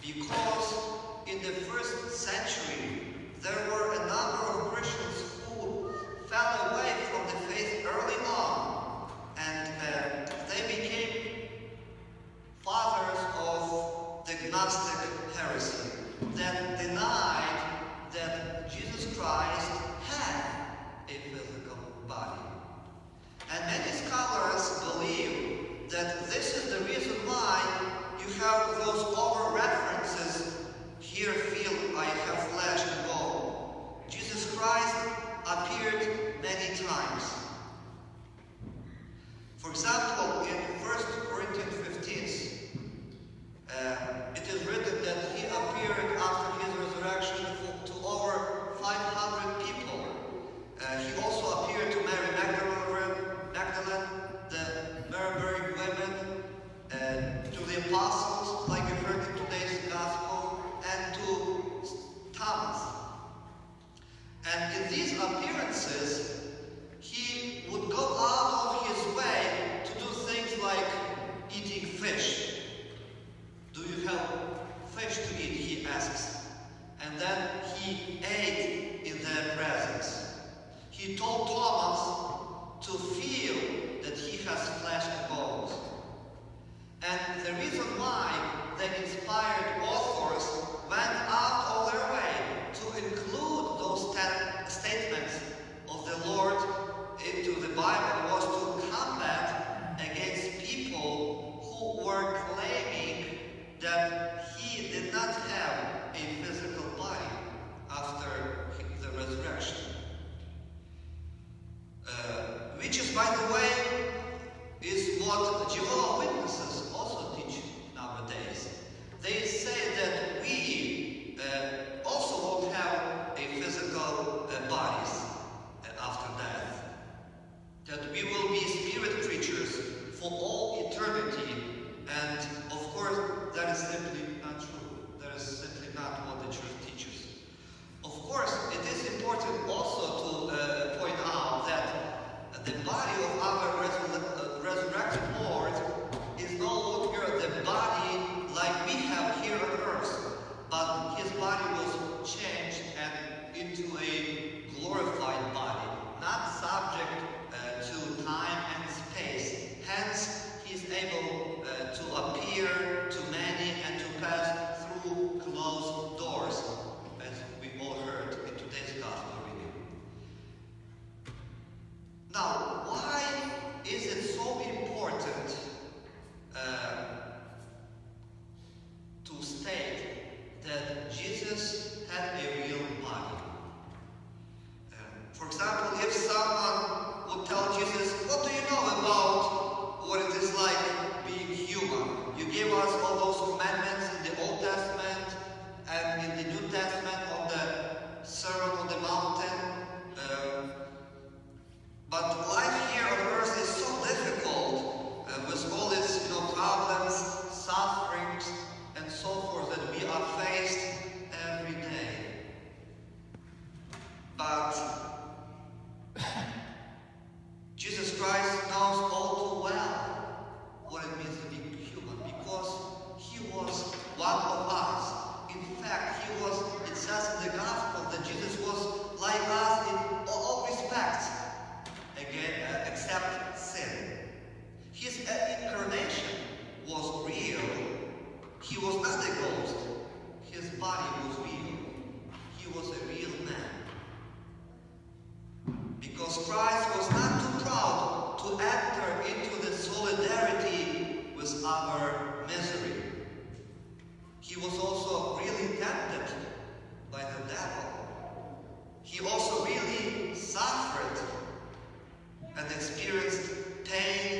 because in the first century there were a number of Christians who fell away from the faith early on, and they became fathers of the Gnostic heresy that denied that Jesus Christ had a physical body. And many scholars believe that this is the reason why you have those over-references. Here, feel I have flesh and bone. Jesus Christ appeared many times. For example, in 1 Corinthians 15, it is written that he appeared after his resurrection to over 500 people. He also appeared to Mary Magdalene, the Mary women, to the apostles, like we heard in today's gospel, and to Thomas. And in these appearances, he would go out of his way to do things like eating fish. Do you have fish to eat? He asks. And then he ate in their presence. He told Thomas to feel that he has flesh and bones. And the reason why the inspired authors went out of their way to include those 10 statements of the Lord into the Bible was to combat against people who were claiming that he did not have a physical body after the resurrection. Which is, by the way, is what Jehovah's Witnesses also teach nowadays. They say that we also won't have a physical bodies after death. That we will be spirit creatures for all eternity. And of course, that is simply not true. That is simply not what the church teaches. Of course, it is important also to point out that the body of our resurrected Lord is no longer the body like we have here on earth, but his body was changed and into a glorified body, not subject to time and space. Hence, he is able to appear to many and to pass through closed doors, as we all heard in today's gospel reading. Now, why is it so important to state that Jesus had a real body? For example, if someone would tell Jesus, "What do you know about what it is like being human? You gave us all those commandments in the Old Testament and in the New Testament on the Sermon on the Mountain. But life here on earth is so difficult with all its problems, sufferings, and so forth that we are faced every day. But Jesus Christ knows all too well what it means to be human, because he was one of us. In fact, it says in the gospel that Jesus was like us in all respects, except sin. His incarnation was real. He was not a ghost. His body was real. He was a real man. Because Christ was not too proud to enter into the solidarity with our misery. He was also really tempted by the devil. He also really suffered and experienced pain